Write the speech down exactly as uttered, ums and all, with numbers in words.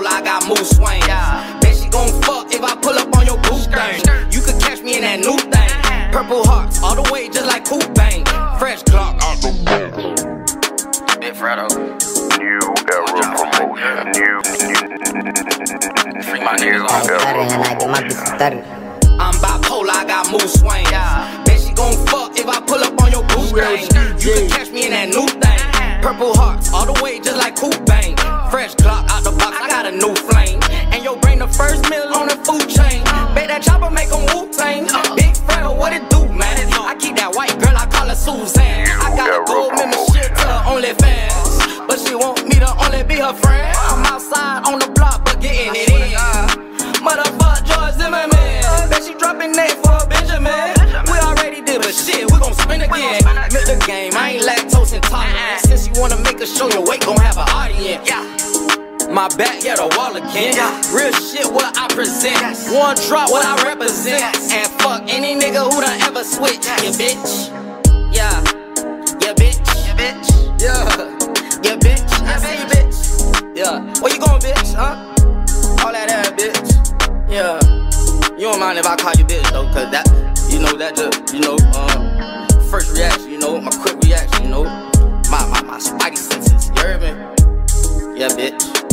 bipolar, I got mood swings. Bet she gon' fuck if I pull up on your boot thing. You could catch me in that new thing. Purple hearts, all the way just like Coop-Bang. Fresh Glock out the boom. Big Fredo. New era promotion. New, new. Free my niggas on and I get my bitch started. I'm bipolar, I got mood swings. Bet she gon' fuck if I pull up on your boot thing. You can catch me in that new thing. Purple hearts, all the way just like Coop-Bang. Fresh Glock out the box, I got a new flame. And yo, bring the first meal on the food chain. Bet that chopper make them Wu-Tang. Big Fredo, what it do, man? I keep that white girl, I call her Suzanne. I got a gold membership to her OnlyFans, but she want me to only be her friend. I'm outside on the block, but getting it in. Motherfuck George Zimmerman. Bet she dropping that for a Benjamin. We already did, but shit, we gon' spin again. Milk the game, I ain't lactose intolerant. Since you wanna make a show, your weight gon' have an audience. My back, yeah, the wall again. Real shit, what I present. One drop, what I represent. And fuck any nigga who done ever switch. Yeah, bitch. Yeah. Yeah, bitch. Yeah, bitch. Yeah. Yeah, bitch. I see you, bitch. Yeah. Where you going, bitch? Huh? All that ass, bitch. Yeah. You don't mind if I call you bitch, though, cause that, you know, that just, you know, um, first reaction, you know, my quick reaction, you know, my, my, my spidey senses. You heard me? Yeah, bitch.